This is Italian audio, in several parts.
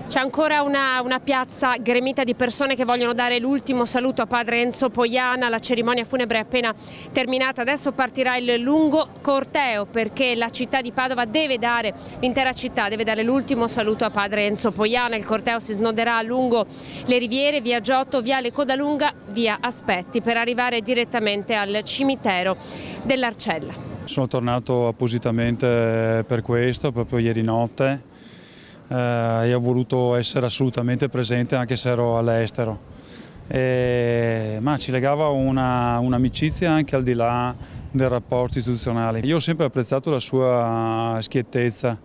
C'è ancora una piazza gremita di persone che vogliono dare l'ultimo saluto a padre Enzo Poiana. La cerimonia funebre è appena terminata, adesso partirà il lungo corteo perché la città di Padova deve dare, l'intera città deve dare l'ultimo saluto a padre Enzo Poiana. Il corteo si snoderà lungo le riviere, via Giotto, viale Codalunga, via Aspetti, per arrivare direttamente al cimitero dell'Arcella. Sono tornato appositamente per questo, proprio ieri notte. E ho voluto essere assolutamente presente anche se ero all'estero, ma ci legava un'amicizia anche al di là del rapporto istituzionale. Io ho sempre apprezzato la sua schiettezza,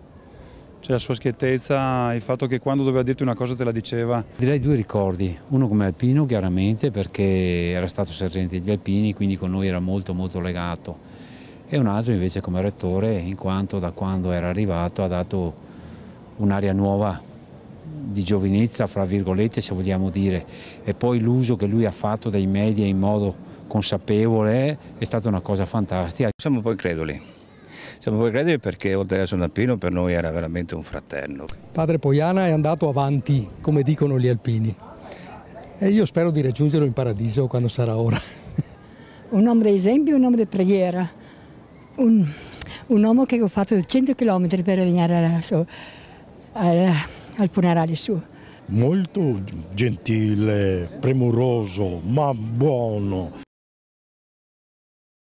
il fatto che quando doveva dirti una cosa te la diceva. Direi due ricordi, uno come alpino chiaramente perché era stato sergente degli alpini, quindi con noi era molto legato, e un altro invece come rettore, in quanto da quando era arrivato ha dato un'area nuova di giovinezza, fra virgolette, se vogliamo dire, e poi l'uso che lui ha fatto dei media in modo consapevole è stata una cosa fantastica. Siamo poi creduli perché oltre ad essere un alpino per noi era veramente un fratello. Padre Poiana è andato avanti, come dicono gli alpini, e io spero di raggiungerlo in paradiso quando sarà ora. Un uomo di esempio, un uomo di preghiera, un uomo che ha fatto 100 km per venire al funerale suo. Molto gentile, premuroso, ma buono.